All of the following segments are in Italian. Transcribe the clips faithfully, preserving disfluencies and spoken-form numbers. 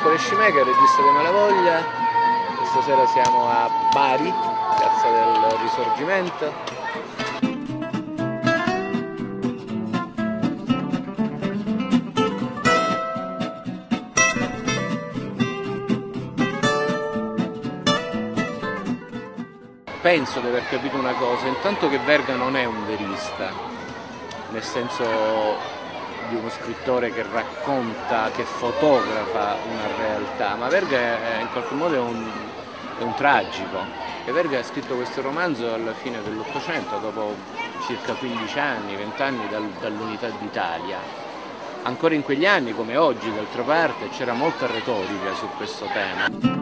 Marco Rescimeca, regista di Malavoglia. Questa sera siamo a Bari, piazza del Risorgimento. Penso di aver capito una cosa, intanto che Verga non è un verista, nel senso di uno scrittore che racconta, che fotografa una realtà, ma Verga è, in qualche modo è un, è un tragico. E Verga ha scritto questo romanzo alla fine dell'Ottocento, dopo circa quindici anni, venti anni dal, dall'unità d'Italia. Ancora in quegli anni, come oggi d'altra parte, c'era molta retorica su questo tema.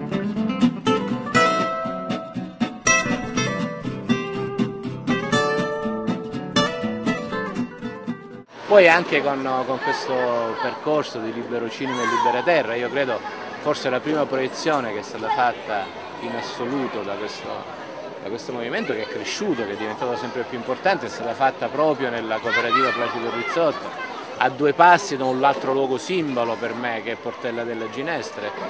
Poi anche con, con questo percorso di Libero Cinema e Libera Terra, io credo forse la prima proiezione che è stata fatta in assoluto da questo, da questo movimento, che è cresciuto, che è diventato sempre più importante, è stata fatta proprio nella cooperativa Placido Rizzotto, a due passi da un altro luogo simbolo per me che è Portella della Ginestre.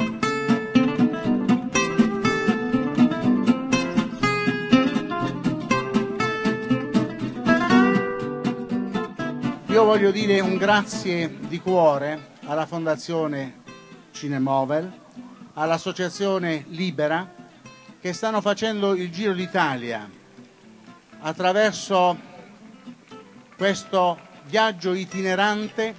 Io voglio dire un grazie di cuore alla Fondazione Cinemovel, all'Associazione Libera, che stanno facendo il Giro d'Italia attraverso questo viaggio itinerante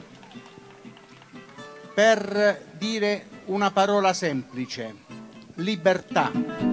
per dire una parola semplice: libertà.